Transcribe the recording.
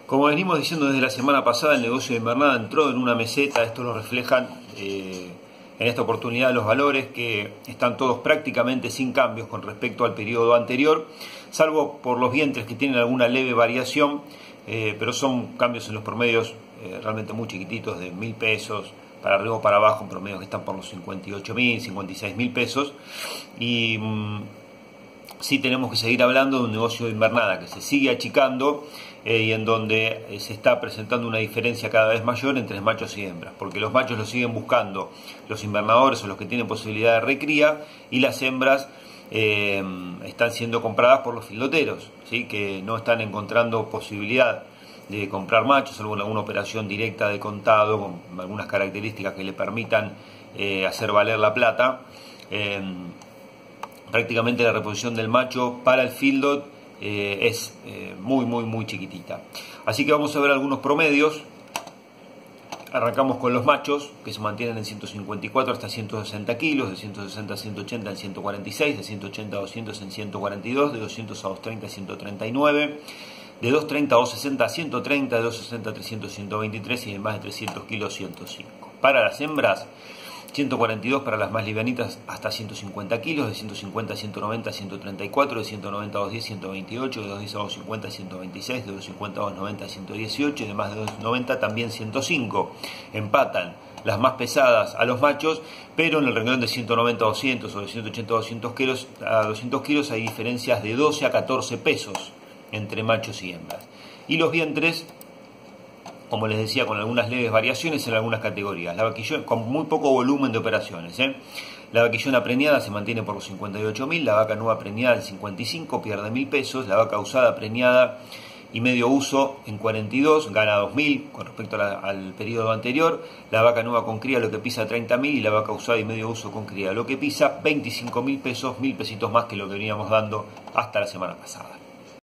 Como venimos diciendo desde la semana pasada, el negocio de invernada entró en una meseta. Esto lo reflejan en esta oportunidad los valores, que están todos prácticamente sin cambios con respecto al periodo anterior, salvo por los vientres que tienen alguna leve variación, pero son cambios en los promedios realmente muy chiquititos, de 1.000 pesos para arriba o para abajo, en promedio que están por los 58.000, 56.000 pesos. Y sí tenemos que seguir hablando de un negocio de invernada que se sigue achicando y en donde se está presentando una diferencia cada vez mayor entre machos y hembras, porque los machos los siguen buscando los invernadores o los que tienen posibilidad de recría, y las hembras están siendo compradas por los filoteros, ¿sí? Que no están encontrando posibilidad de comprar machos, salvo en alguna operación directa de contado con algunas características que le permitan hacer valer la plata. Prácticamente la reposición del macho para el fieldot es muy chiquitita. Así que vamos a ver algunos promedios. Arrancamos con los machos, que se mantienen en 154 hasta 160 kilos, de 160 a 180 en 146, de 180 a 200 en 142, de 200 a 230 a 139, de 230 a 260 a 130, de 260 a 300 a 123 y de más de 300 kilos 105. Para las hembras, 142 para las más livianitas hasta 150 kilos, de 150 a 190 a 134, de 190 a 210 a 128, de 210 a 250 a 126, de 250 a 290 a 118 y de más de 290 también 105. Empatan las más pesadas a los machos, pero en el renglón de 190 a 200 o de 180 a 200 kilos hay diferencias de 12 a 14 pesos entre machos y hembras. Y los vientres, como les decía, con algunas leves variaciones en algunas categorías. La vaquillona, con muy poco volumen de operaciones. La vaquillona preñada se mantiene por los 58.000, la vaca nueva preñada en 55, pierde 1.000 pesos, la vaca usada preñada y medio uso en 42, gana 2.000 con respecto al periodo anterior, la vaca nueva con cría lo que pisa 30.000 y la vaca usada y medio uso con cría lo que pisa 25.000 pesos, 1.000 pesitos más que lo que veníamos dando hasta la semana pasada.